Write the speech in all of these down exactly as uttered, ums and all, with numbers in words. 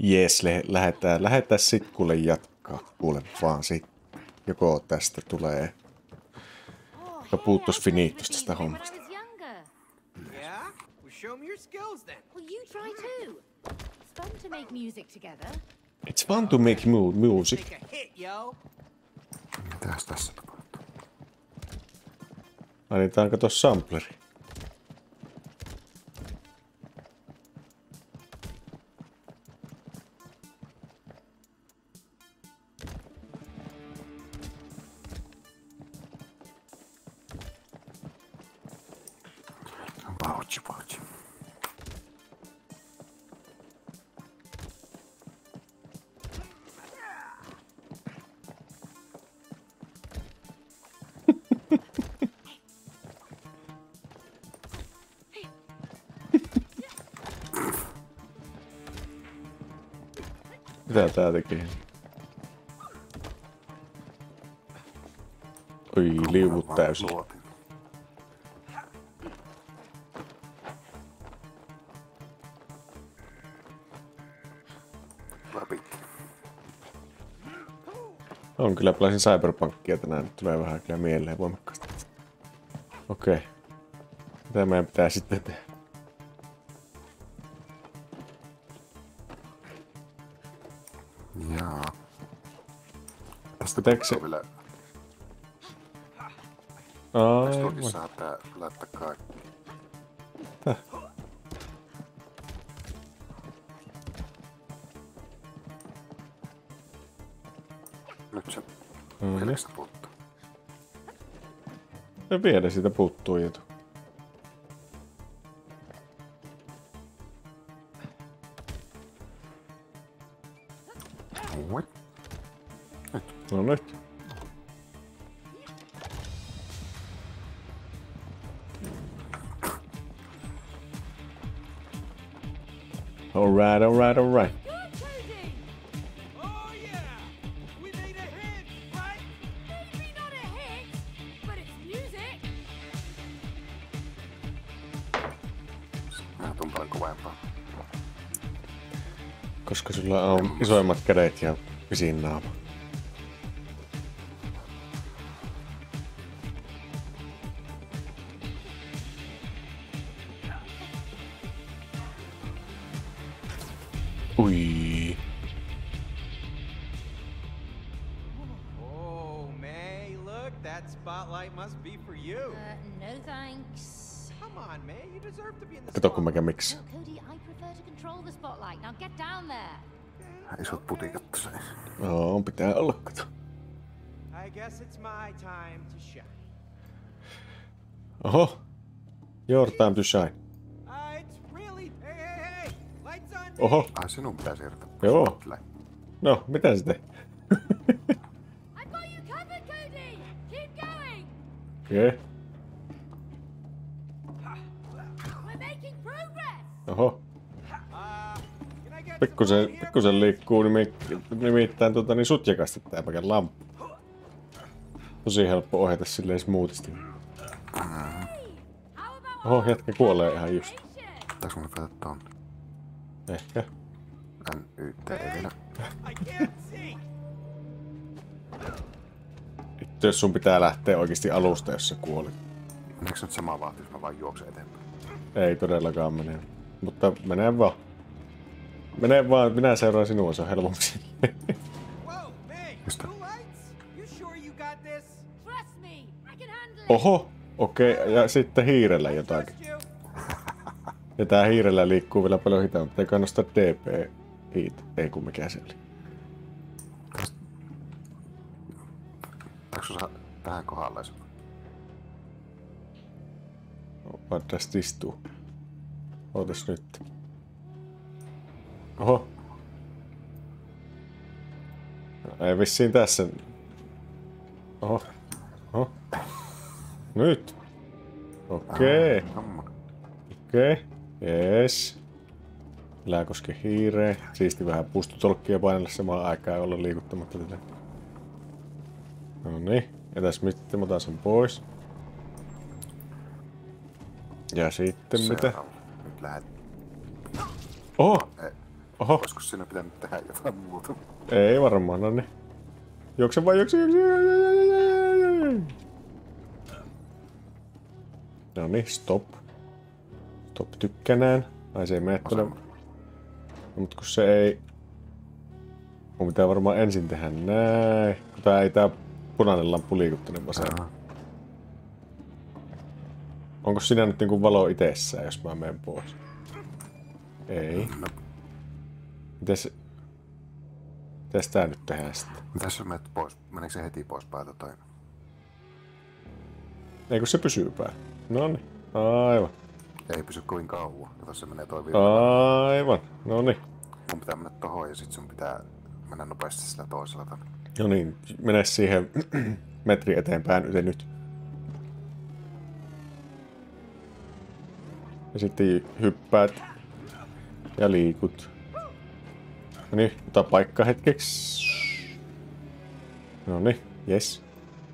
Jes, lähetään, lähetään sit kuule jatkaa. Kuule vaan sit. Joko tästä tulee... Ja puuttuis finittos tästä hommasta. It's fun to make mu music. Mitäs tässä tapahtuu? Ai niin, tää on kato sampleri. Vauhti, vauhti. Mitä tää tekee? Oi, liuvut täysin. On kyllä pelasin Cyberpunkia tänään, nyt tulee vähän kyllä mieleen voimakkaasti. Okei. Okay. Mitä meidän pitää sitten tehdä? Jaa. Tästä Teekö vielä... Ai, Tästä saa tää laittaa kaikki. Täh. Nyt se... Mm, Vieläkö puuttuu? Ja vielä siitä puuttuu jotu. What? Nyt. No nyt. Alright, alright, alright. Mä tuun paljon kovempaa. Koska sulla on isoimmat kädet ja pisin naama. Ui. Oh, May, look, that spotlight must be for you. Uh, no thanks. Come on, May, you deserve to be in the Kato kun spotlight. mikä miksi. No, Cody, I prefer to control the spotlight. Now get down there. Isot putikat tässä. No, pitää olla kato. I guess it's my time to shine. Oho. Your time to shine. Uh, it's really... Hey, hey, hey! Lights on me! Oho. Ai sinun pitää siirtää. Joo. Spotlight. No, mitä sitten? I've got you covered, Cody. Keep going. Okei. Okay. We're making progress. Oho. Uh, can I get Pikkusen, some pikkusen liikkuu nimi, nimittäin tuota, niin sutjakasti tää päkän lamppu. Tosi helppo ohjata silleen smoothisti. Oho, jätkä kuolee ihan just. Pitääks mun vetää ton? Ehkä. N Y T ei vielä. I can't see! Itse jos sun pitää lähteä oikeesti alusta, jos sä kuolit. Meneekö nyt sama vauhti, jos mä vaan juoksen eteenpäin? Ei todellakaan mene. Mutta menee vaan. Menee vaan, minä seuraan sinua, se on helpompi. Whoa, May! Mistä? Blue lights? You sure you got this? Trust me. I can handle it. Oho! Okei, okay. Ja sitten hiirellä jotakin. Trust you. Ja tää hiirellä liikkuu vielä paljon hitaammin, mutta ei kannasta D P. Hiit. Ei kun mikä se oli. Pitääkö sun saa tähän kohdalle? Vaan tästä istuu. Ootas nyt. Oho. No, ei vissiin tässä. Oho. Oho. Nyt. Okei. Okay. Okei. Okay. Jees. Lää koske hiireen. Siisti vähän pustutolkkia painella samaan aikaan ja olla liikuttamatta tätä. No niin. Ja tässä sitten mä otan sen pois. Ja sitten mitä? Nyt lähet. Oho! Oho. Olisiko siinä pitänyt tehdä jotain muuta? Ei varmaan, no niin. Juokse vaan, juokse, juokse. No niin, stop. Stop tykkänään. Ai se ei mene tuonne. No, mut kun se ei... Mun pitää varmaan ensin tehdä näin. Kun tää ei tää punainen lamppu liiku tonne vasemmalla. Onko sinä nyt niinku valo itsessään, jos mä menen pois? Ei. No. Mites... Mites tää nyt tehdään sitten? Mitäs sä menet pois? Meneekö se heti pois päältä toi? Ei kun se pysyy päällä. Noniin. Aivan. Ei pysy kovin kauan. Kato se menee toi vielä. Aivan. Noniin. Mun pitää mennä tohon ja sit sun pitää mennä nopeasti sillä toisella tonne. No niin, mene siihen metri eteenpäin yle nyt. Ja sitten hyppäät ja liikut. No niin, ota paikka hetkeksi. No niin, jes.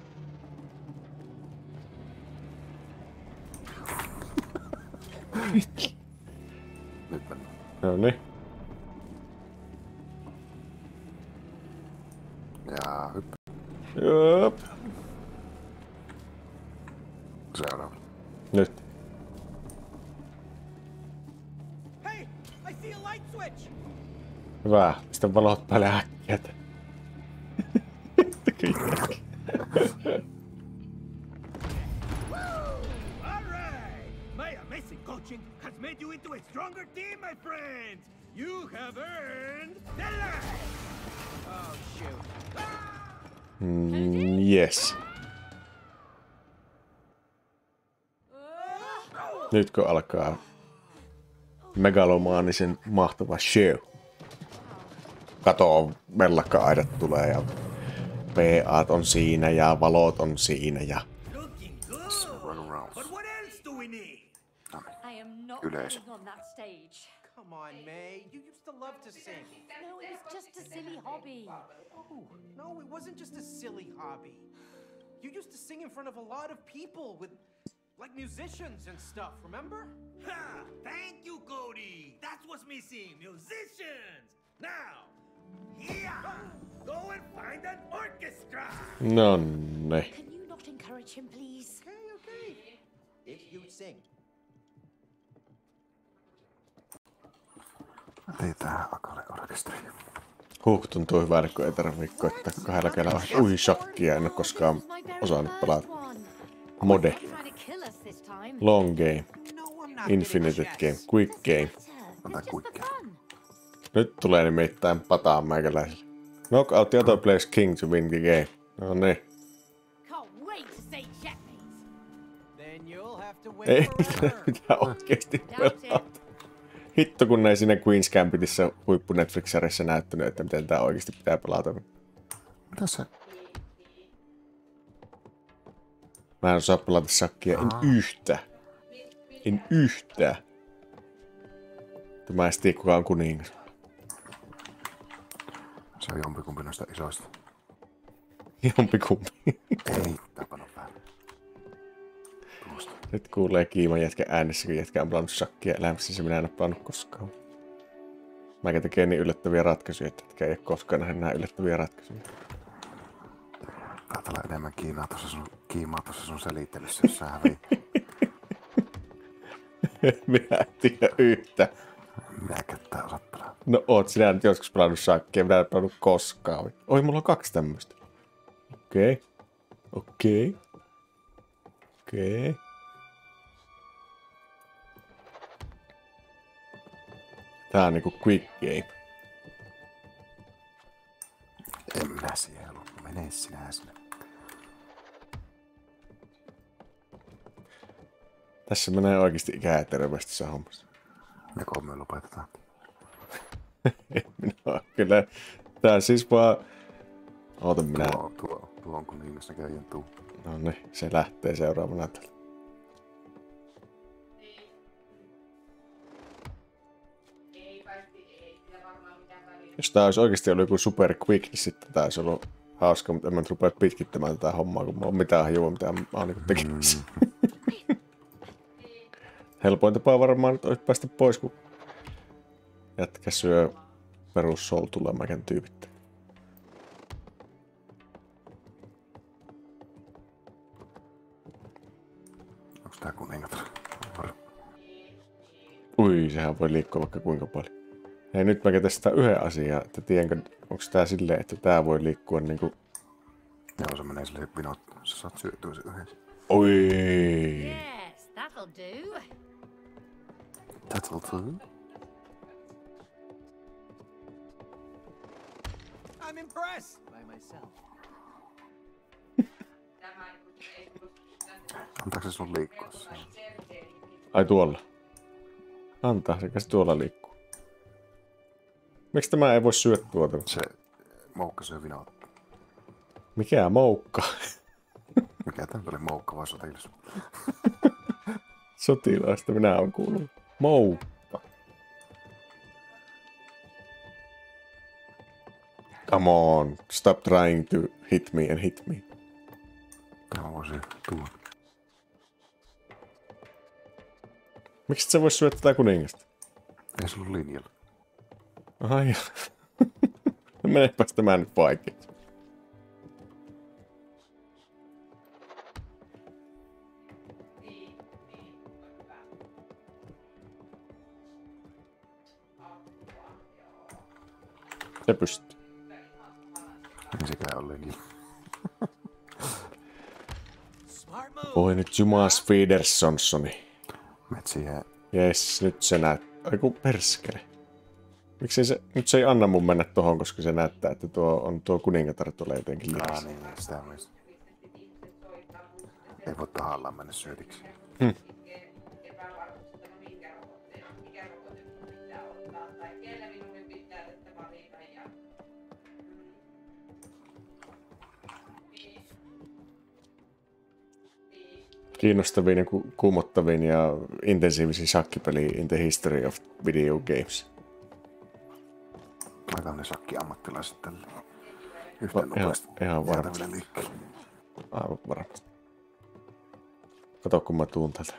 Nyt mennään. No niin. Ja hyppä. Jop. Seuraava. Nyt. Hey, I see a light switch. Hyvä. Pistä valot päälle äkkiä. All right! My amazing coaching has made you into a stronger team, my friends! You have earned the light! Oh shoot. Mm, yes. Nyt kun alkaa megalomaanisen mahtava show. Kato, mellakka-aidat tulee ja P A:t on siinä ja valot on siinä ja... Looking good! Run around. But what else do we need? I am not Yleisö. going on that stage. Come on, May. You used to love to sing. No, it was just a silly hobby. Oh, no, it wasn't just a silly hobby. You used to sing in front of a lot of people with, like, musicians and stuff, remember? Ha! Thank you, Cody! That's what's missing! Musicians! Now, yeah! Go and find an orchestra! Nonne. Can you not encourage him, please? Okay, okay. If you sing. Ei tää Akale orkesteri. Huh, tuntuu hyvältä, kun ei tarvitse koittaa kahdella kädellä. Ui, shakkia, en oo koskaan osannut pelata. Mode. Long game. No, I'm not Infinite getting game. chess. Quick game. Ota kuikkia. Nyt tulee nimittäin pataan meikäläisille. Knockout the other plays king to win the game. No niin. Can't wait to say checkmate. Then you'll have to wait Ei forever. mitä oikeesti pelata. Hitto kun ei siinä Queen's Gambitissa huippu Netflix-sarjassa näyttänyt, että miten tää oikeesti pitää pelata. Mitä se? Mä en osaa pelata shakkia, en yhtä. En yhtä. Mä en tiedä kuka on kuningas. Se on jompikumpi noista isoista. Jompikumpi. Ei, tää pano päälle. Tuosta. Nyt kuulee Kiiman jätkä äänessä, kun jätkä on pelannut shakkia elämässä, se minä en ole pelannut koskaan. Mäkä tekee niin yllättäviä ratkaisuja, että jätkä ei ole koskaan nähnyt näin yllättäviä ratkaisuja. Taitaa olla enemmän kiinaa tuossa sun, kiimaa tuossa sun selittelyssä, jos sä häviit. Minä en tiedä yhtä. Minä kättää osaat pelaa. No oot sinä nyt joskus pelannut shakkia, minä en ole pelannut koskaan. Oi, mulla on kaksi tämmöistä. Okei. Okay. Okei. Okay. Okei. Okay. Tää on niinku quick game. En minä siihen halua. Mene sinä sinne. Tässä menee oikeesti ikää terveesti se hommassa. Joko me lopetetaan? Minä kyllä. Tää siis vaan... Oota minä... Tuo, tuo, tuo on kuningas näköjään tuu. No niin, se lähtee seuraavana täältä. Jos tää olisi oikeesti ollut joku super quick, niin sitten tää olisi ollut hauska, mutta en mä nyt rupea pitkittämään tätä hommaa, kun mulla on mitään hajua, mitä mä oon niinku tekemässä. Helpoin tapa varmaan nyt olisi päästä pois, kun jätkä syö perus Soul Tulemäkän tyypit. Onks tää kuningatar? Ui, sehän voi liikkua vaikka kuinka paljon. Hei, nyt mä testaan yhden asian, että tiedänkö, onko tää silleen, että tää voi liikkua niinku... Joo, se menee silleen vinot. Sä saat syötyä se yhdessä. Oi. Yes, that'll do. That'll do. I'm impressed by myself. Antaako se sun liikkua siinä? Ai tuolla. Antaa, sekä se tuolla liikkuu. Miksi tämä ei voi syödä tuota? Se moukka syö vinot. Mikä moukka? Mikä tää oli moukka vai sotilas? Sotilaista minä olen kuullut. Moukka. Come on, stop trying to hit me and hit me. Tämä voi syödä tuon. Miksi et sä vois syödä tätä kuningasta? Ei sulla linjalla. Ai menepäs tämä nyt vaikeaksi. Se pystyy. Ei sekään ole linjalla. Smart move. Voi nyt Jumas Feedersonsoni. Met siihen. Jes, nyt se näyttää. Aiku perskele. Miksi se, nyt se ei anna mun mennä tohon, koska se näyttää, että tuo on tuo kuningatar tulee jotenkin Aa liias. niin, sitä myös. Ei voi tahallaan mennä syötiksi. Hmm. Kiinnostavin ja ku- kuumottavin ja intensiivisin shakkipeli in the history of video games. Laitetaan ne shakki-ammattilaiset tälle. Va- Yhteen ihan, nopeasti. ihan varmasti. Jäätäville liikkeelle. Aivan varmasti. Kato kun mä tuun täältä.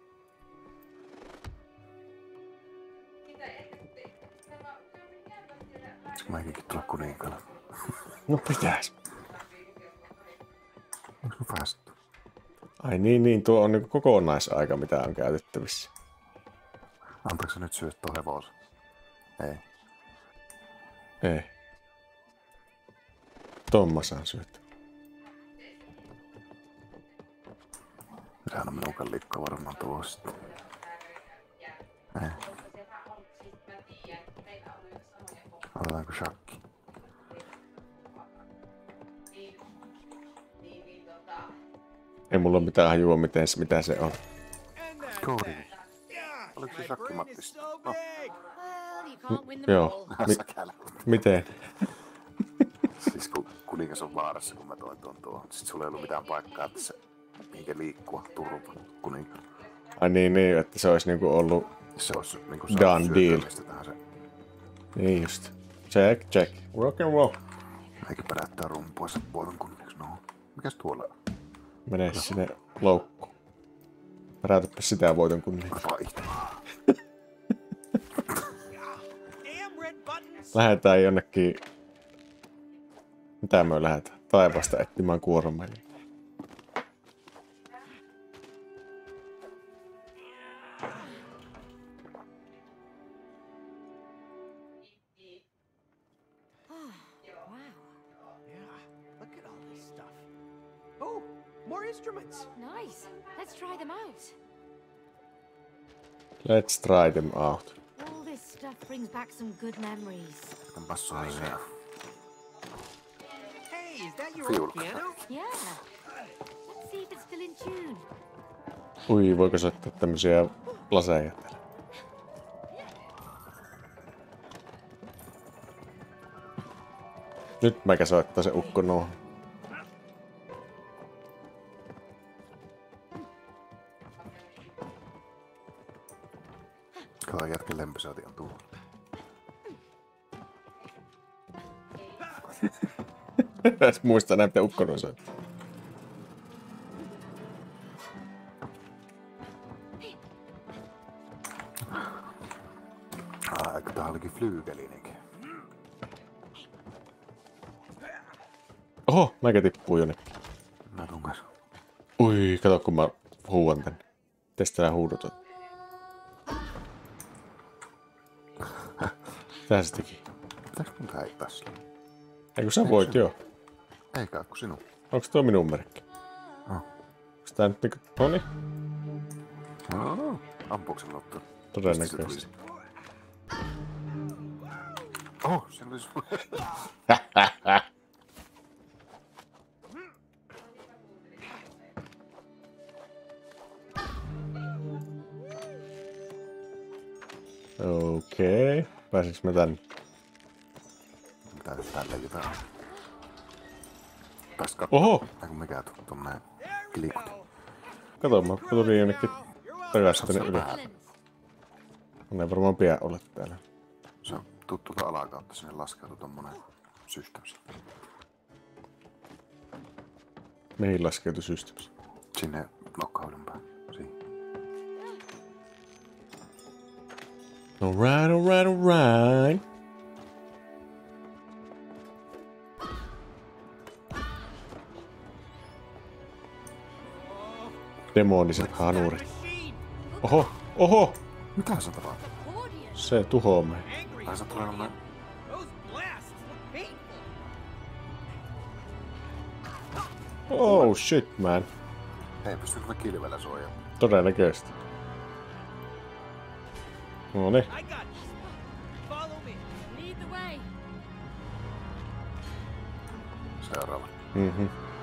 Pitäisikö mä ikinkin tulla kuninkaalla? No pitäis. Onko sun päästy? Ai niin, niin, tuo on niinku kokonaisaika, mitä on käytettävissä. Antaako se nyt syödä tuon hevosen? Ei. Ei. Ton mä saan syötä. Sehän on minunkaan liikkua varmaan tuo sitten. Ei. Otetaanko shakki? Ei mulla ole mitään hajua, miten, mitä se on. Cody. Oliko se shakki Mattis? No, Well, you can't win them Joo. all. Mi- säkälä. miten? Siis kun kuningas on vaarassa, kun mä toin tuon tuohon. Sit sulla ei ollut mitään paikkaa, että se mihinkä liikkua turva kuninkaan. Ai niin, niin, että se olisi niinku ollut... Se olisi niinku Done syötyä deal. mistä tahansa. Niin just. Check, check. Rock and roll. Eikä päräyttää rumpua sen voiton kunniaksi. No, mikäs tuolla on? Mene sinne loukkuun. Päräytäpä sitä voiton kunnia. Vaihtaa. Damn red buttons. Lähetään jonnekin... Mitä me lähdetään? Taivaasta etsimään kuoromaille. Yeah, look at all this stuff. Oh, more instruments. Nice. Let's try them out. Let's try them out. All this stuff brings back some good memories. Tän bassoa se. Hey, is that your old Fiulka. piano? Yeah. Let's see if it's still in tune. Ui, voiko soittaa tämmösiä laseja täällä? Nyt mäkä soittaa se ukko nuo. Kato, jätken lempisääti on tuolla. Edes muista näin, mitä ukko nuo soittaa. Aa, eikö tää olikin flyygelinenkin? Oho, mäkä tippuu jonnekin. Mä tuun kanssa. Ui, kato kun mä huuan tänne. Mites täällä huudutat? Tää se teki. Pitääks mun häittää sille? Eikö sä voit, joo. Eikä kun sinun. Onks tuo minun merkki? Oh. Onks tää nyt niinku... Noni? No, ampuuko sen loppuun? Todennäköisesti. Oh, siellä oli sun... Okei. Okay. Pääsiks mä tänne? Mitä jos täällä jotain? Pääs kattoo. Oho! Tää kun mikä tuu tommonen kilikut. Kato, mä tulin jonnekin takaisin tänne yli. Ne ei varmaan pian ole täällä. Se on tuttu tuota alakautta, sinne laskeutuu tommonen systeemi. Mihin laskeutui systeemi? Sinne nokkaudun päin. Siihen. Alright, alright, alright. Demoniset hanurit. Oho, oho! Mitä se tapahtuu? Se tuhoaa meitä. Tai se tulee noin... Those blasts look painful. Oh shit, man. Hei, pystyykö mä kilvellä suojaamaan? Todennäköisesti. Noniin. I got you. Follow me. Lead the way. Seuraava. Mhm.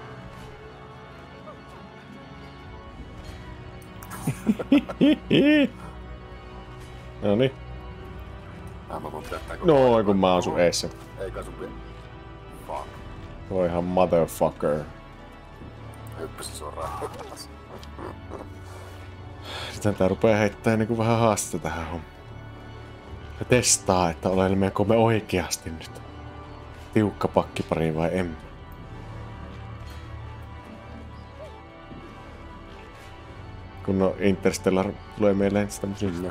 Noniin. Ah, mä voin tehdä No, kun mä oon sun eessä. Eikä sun vielä. Fuck. Voihan motherfucker. Hyppäsi suoraan. Sitten tää rupee heittää niinku vähän haastetta tähän hommaan. Ja testaa, että olemmeko me oikeasti nyt tiukka pakkipari vai emme. Kun no Interstellar tulee mieleen sitä tämmösiä.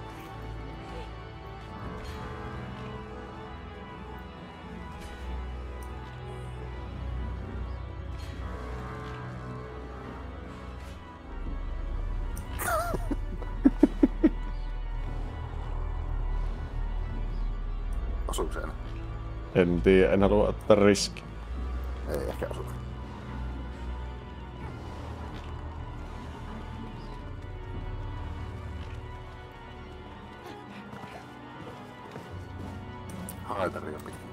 Osuuko se enää? En tiedä, en halua ottaa riski. Ei ehkä osu. Haitari on pitkin.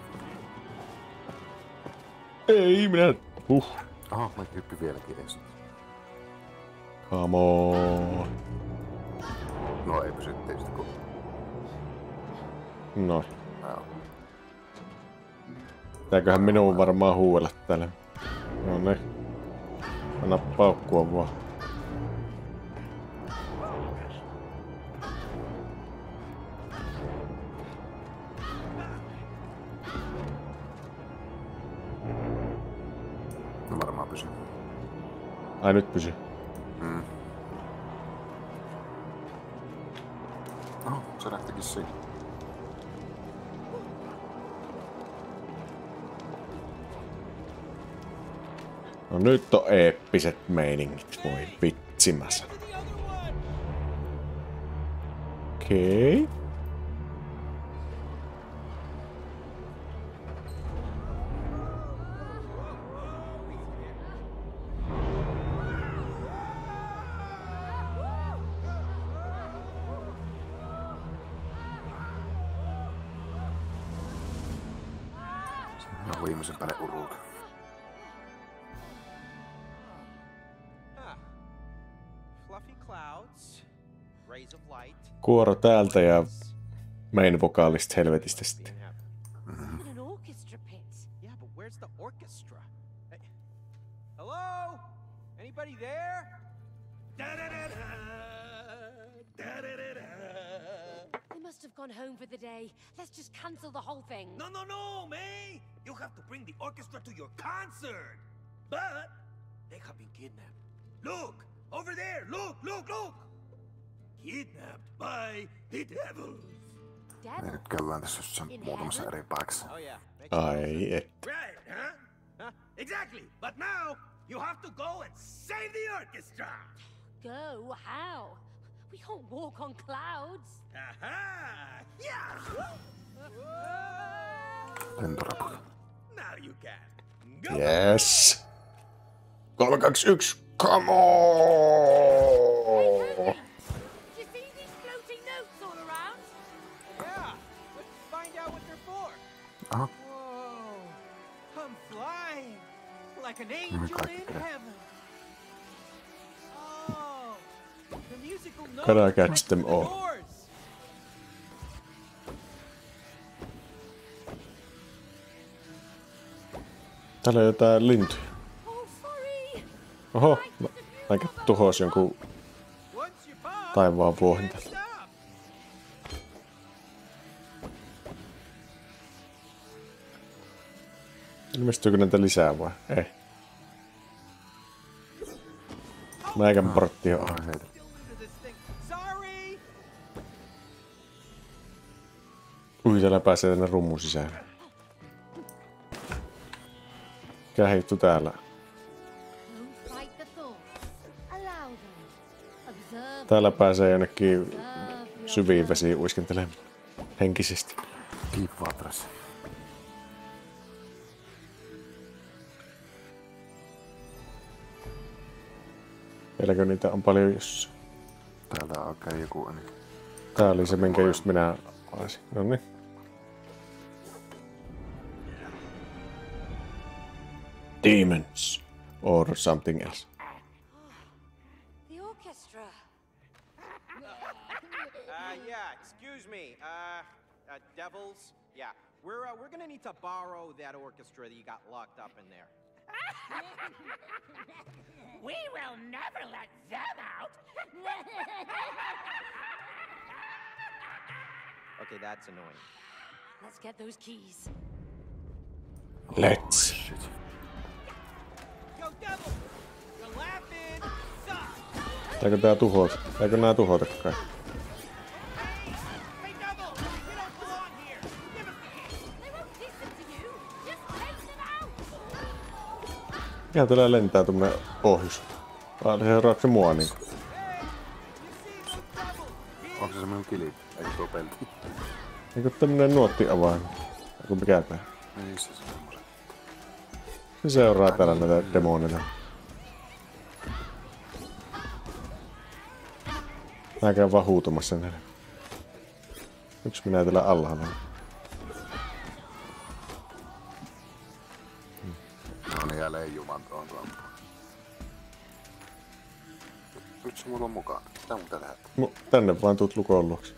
Ei minä... Huh. Aha, mä hyppi vieläkin ees. Come on. No ei pysy tietysti kun... No. Joo. Tääköhän minun varmaan huuella täällä. No niin. Anna paukkua vaan. No varmaan pysy. Ai nyt pysy. Mm. Oho, se lähtikin siinä. No nyt on eeppiset meiningit, voi vitsi mä sanon. Okei. Okay. No viimeisen päälle urulta. Ah. Fluffy clouds, rays of light. Kuoro täältä ja main vokaalista helvetistä sitten. Even an orchestra pit. Yeah, but where's the orchestra? Hey. Hello? Anybody there? Da-da-da-da. Da-da-da-da. They must have gone home for the day. Let's just cancel the whole thing. No, no, no, May! You have to bring the orchestra to your concert! But they have been kidnapped. Look! Over there! Look, look, look! Kidnapped by the devils! Me Devil. nyt käydään tässä jossain muutamassa eri paikassa. Oh yeah. makes sense. Ai et. Right, huh? Huh? Exactly. But now you have to go and save the orchestra. Go? How? We can't walk on clouds. Aha! Yeah! Lentoraput. Now you can. Go. Yes. kolme, kaksi, yksi. Come Hey, on! Cody! Do you see these floating notes all around? Yeah, let's find out what they're for. Aha. Whoa, I'm flying like an angel kaikki in tehdään. heaven. Oh, the musical notes Can I catch touch them the all? doors. Täällä on jotain lintuja. Oh, sorry. Oho, mä aika tuhos jonkun Once you pop, taivaan you vuohin can't tällä. stop. Ilmestyykö näitä lisää vai? Ei. Mäikän portti on. Ai heitä. To this thing. Sorry. Ui, täällä pääsee tänne rummun sisään. Mikä hittu täällä? Don't fight the thoughts. Allow them. Observe. Täällä pääsee jonnekin Observe your syviin vesiin uiskentelemaan henkisesti. Deep Waters. Vieläkö niitä on paljon jossain? Täällä alkaa joku... Niin. Tää oli se, minkä just minä olisin. Noniin. Demons. Or something else. The orchestra. Uh, yeah, excuse me. Uh, uh, devils. Yeah, we're uh, we're gonna need to borrow that orchestra that you got locked up in there. We will never let them out. Okay, that's annoying. Let's get those keys. Let's. Shit. Yo, devil! You're laughing. Suck. Pitääkö tää tuhota? Pitääkö nää tuhota kai? Hey, hey, devil! You don't belong here. Give us the key. They won't listen to you. Just take them out. Mikä täällä lentää tuommoinen ohjus? Vai seuraako se mua niinku? Hey, you see those devils? Here. Onko se semmonen kili? Eikö tuo pelti? Eikö tämmönen nuottiavain? Eiku mikä tää? Ei se semmosen. Se seuraa täällä näitä demoneita. Mä käyn vaan huutumassa näille. Yksi minä täällä alhaalla. No niin, jälleen juman tuon tuon. Nyt se mulla on mukaan. Mitä mun tää tehdä? Mu- tänne vaan tuut lukon luokse.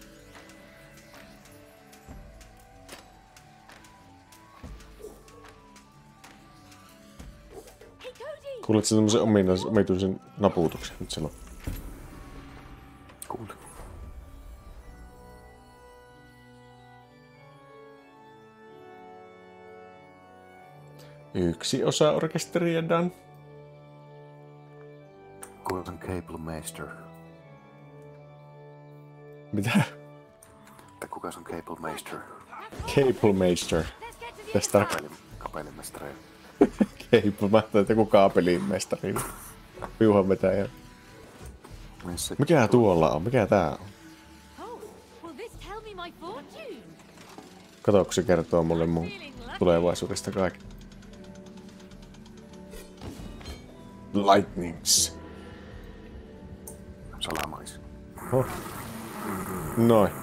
Hey, Cody! Kuuletko sä tämmösen ominais- omituisen naputuksen nyt silloin? Kuule. Yksi osa orkesteria done. Kuulen Cable Master. Mitä? Tai kuka on Cable Master? Cable Master. Let's get to the Tästä Kapelin, kapelimestari. Cable. Mä ajattelin, että joku kaapelimestari. Piuhan vetäjä. Missä? Mikä tuolla on? Mikä tää on? Oh, will this tell me my fortune? Kato, kun se kertoo mulle mun tulevaisuudesta kaiken. Lightnings. Salamais. Oh. Noin.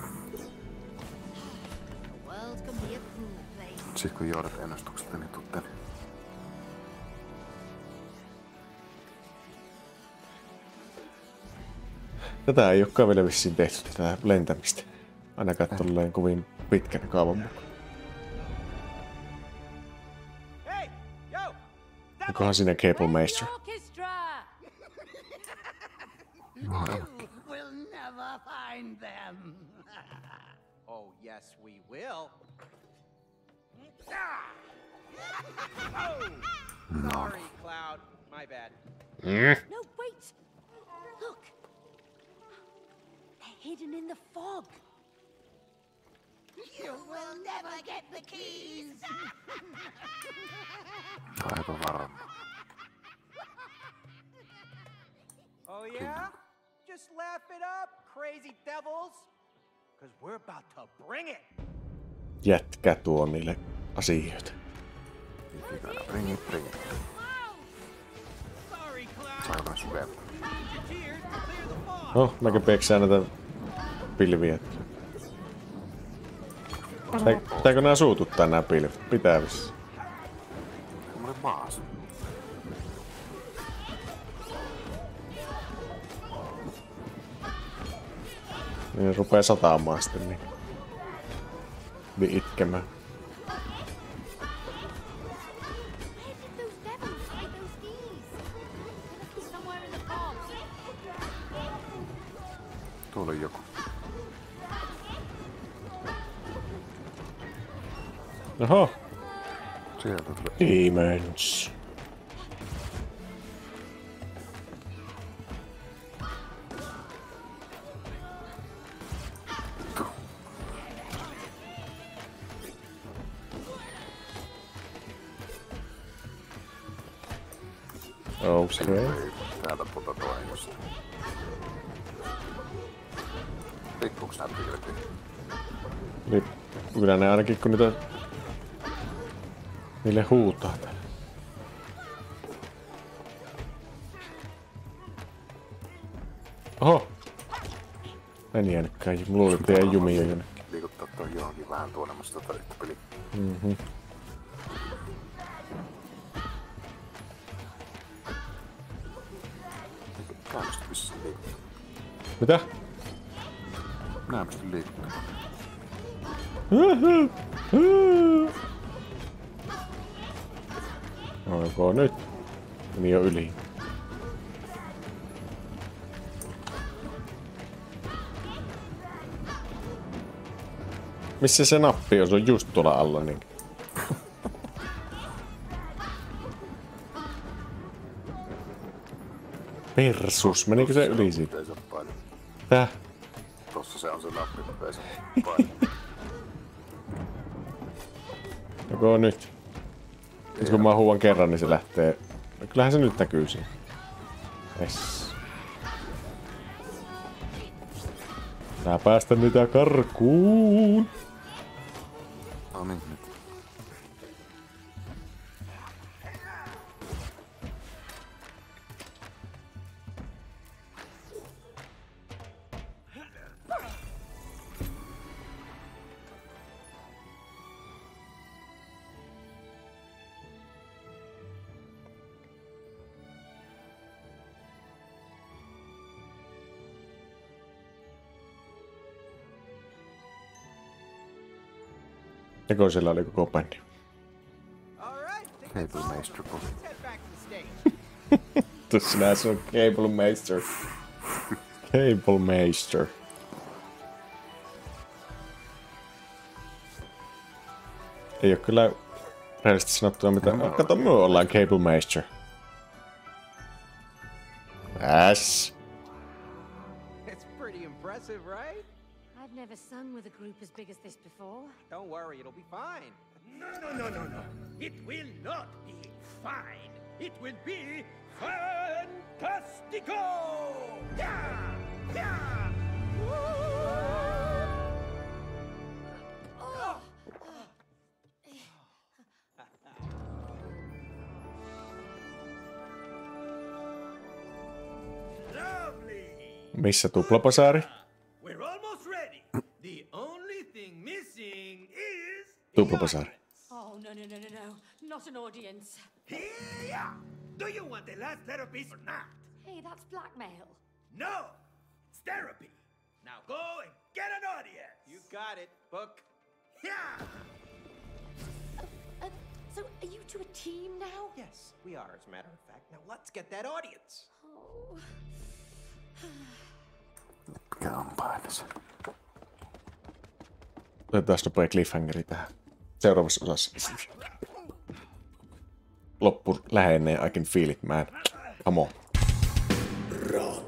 The world can be a cruel place. Sit kun johdat ennustukselta, niin tuu tänne. Tätä ei olekaan vielä vissiin tehty, tätä lentämistä. Ainakaan tolleen kovin pitkän kaavan mukaan. Hey, yo! Onkohan siinä Cable Master? The orchestra! We'll never find them. Oh, yes, we will. Oh, sorry, Cloud. My bad. No, wait! Look! They're hidden in the fog. You will never get the keys. Aivan varma. Oh yeah? Just laugh it up, crazy devils. Cause we're about to bring it. Jätkä tuo niille asioita. Bring it, bring it. Sorry, Cloud. Aivan syvemmin. Use your tears to clear the fog. No, mäkin peksään näitä pilviä. Pitää- Pitääkö nää suututtaa nää pilvet? Pitää vissiin. Semmoinen maas. Niin rupee sataamaan sitten niin. Niin itkemään. Where did those devils hide those keys? They must be somewhere in the fog. Tuolla on joku. Oho, Sieltä tulee. demons. Okei. Ei, täältä puta toimesta. Rikkuuks nää pilviä? Niin, kyllä ne ainakin kun niitä... Niille huutaa täällä. Oho! En jäänytkään. Mulla oli teidän jumia jonnekin. Liikuttaa toi johonkin vähän tuonemassa tota yhtä peliä. Mhm. Nää pysty vissiin liikuttaa. Mitä? Nää pysty liikuttaa. Onko nyt? Meni jo yli. Missä se nappi on? Se on just tuolla alla niin. Persus, menikö se yli siitä? Ei saa painaa. Tää? Tossa se on se nappi, mutta ei saa painaa. Joko nyt? Nyt kun mä huuan kerran, niin se lähtee. No, kyllähän se nyt näkyy siinä. Yes. Tää päästä niitä karkuun. No niin, nyt. Joko siellä oli koko bändi? All right, think Cable that's all. Maester. Let's head back to the stage. Tuossa nää se on Cable Meister. Cable Meister. Ei oo kyllä rehellisesti sanottua mitään. Oh, kato, me ollaan Cable Meister. Äs. It's pretty impressive, right? I've never sung with a group as big as this before. Don't worry, it'll be fine. No, no, no, no, no. It will not be fine. It will be fantastico! Yeah! Yeah! Lovely! Missä tuplapasaari? We're almost ready. The only thing missing is the Tuplapasaari. Oh, no, no, no, no, no. Not an audience. Yeah! Do you want the last therapist or not? Hey, that's blackmail. No! It's therapy. Now go and get an audience. You got it, Book. Yeah! Uh, so, are you two a team now? Yes, we are, as a matter of fact. Now let's get that audience. Oh. Mikä on painassa? Otetaan nopea cliffhangeri tähän. Seuraavassa osassa. Loppu lähenee, I can feel it, man. Come on. Rot.